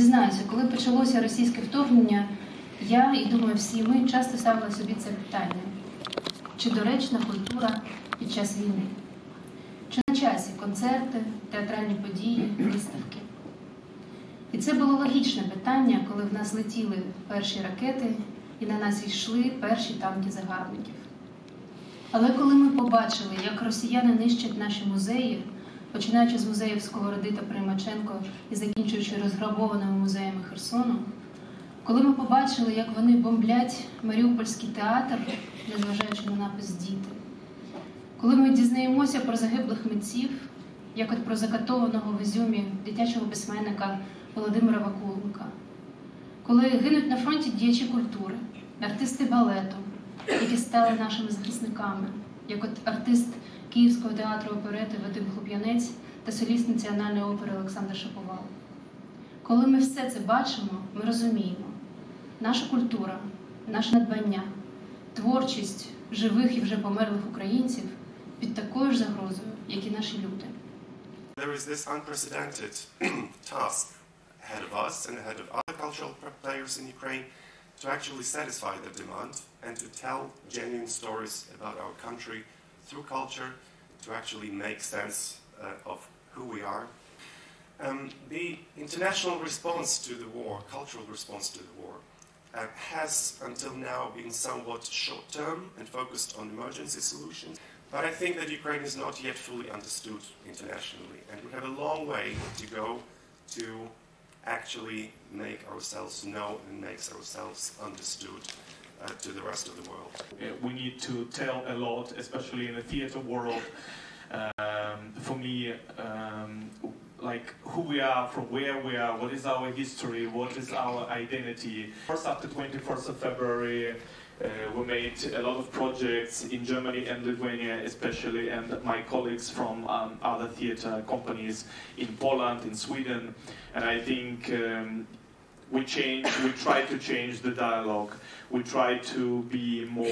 Зізнаюся, коли почалося російське вторгнення, я, і думаю, всі ми часто ставили собі це питання. Чи доречна культура під час війни? Чи на часі концерти, театральні події, виставки? І це було логічне питання, коли в нас летіли перші ракети і на нас йшли перші танки загарбників. Але коли ми побачили, як росіяни нищать наші музеї, починаючи з музеїв Сковороди та Приймаченко і закінчуючи розграбованими музеями Херсону, коли ми побачили, як вони бомблять Маріупольський театр, незважаючи на напис «Діти», коли ми дізнаємося про загиблих митців, як от про закатованого в Ізюмі дитячого письменника Володимира Вакуленка, коли гинуть на фронті діячі культури, артисти балету, які стали нашими захисниками, як от артист Київського театру оперети Вадим Хлоп'янець та соліст Національної опери Олександр Шаповал. Коли ми все це бачимо, ми розуміємо, наша культура, наше надбання, творчість живих і вже померлих українців під такою ж загрозою, як і наші люди. There is this unprecedented task ahead of us and ahead of other cultural players in Ukraine to actually satisfy the demand and to tell genuine stories about our country through culture, to actually make sense of who we are. The international response to the war, cultural response to the war, has until now been somewhat short-term and focused on emergency solutions. But I think that Ukraine is not yet fully understood internationally, and we have a long way to go to actually make ourselves known and make ourselves understood to the rest of the world. We need to tell a lot, especially in the theater world. For me, like who we are, from where we are, what is our history, what is our identity. First, after 21st of February, we made a lot of projects in Germany and Lithuania especially, and my colleagues from other theater companies in Poland, in Sweden, and I think we try to change the dialogue. We try to be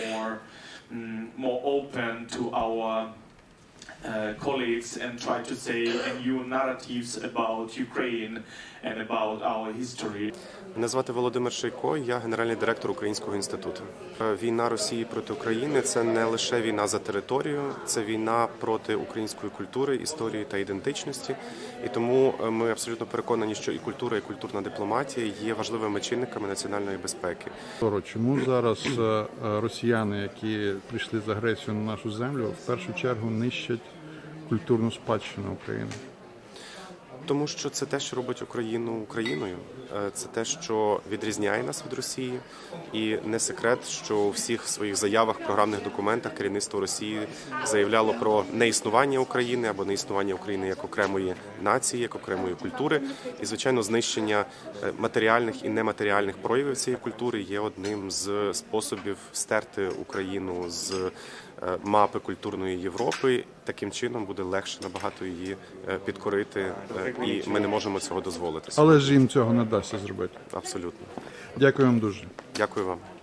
more open to our colleagues and try to say new narratives about Ukraine and about our history. Мене звати Володимир Шейко, я генеральний директор Українського інституту. Війна Росії проти України – це не лише війна за територію, це війна проти української культури, історії та ідентичності. І тому ми абсолютно переконані, що і культура, і культурна дипломатія є важливими чинниками національної безпеки. Чому зараз росіяни, які прийшли з агресією на нашу землю, в першу чергу нищать культурну спадщину України? Тому що це те, що робить Україну Україною. Це те, що відрізняє нас від Росії. І не секрет, що у всіх своїх заявах, програмних документах керівництво Росії заявляло про неіснування України або неіснування України як окремої нації, як окремої культури. І, звичайно, знищення матеріальних і нематеріальних проявів цієї культури є одним з способів стерти Україну з мапи культурної Європи. Таким чином буде легше набагато її підкорити, і ми не можемо цього дозволити. Але ж їм цього не вдасться зробити. Абсолютно. Дякую вам дуже. Дякую вам.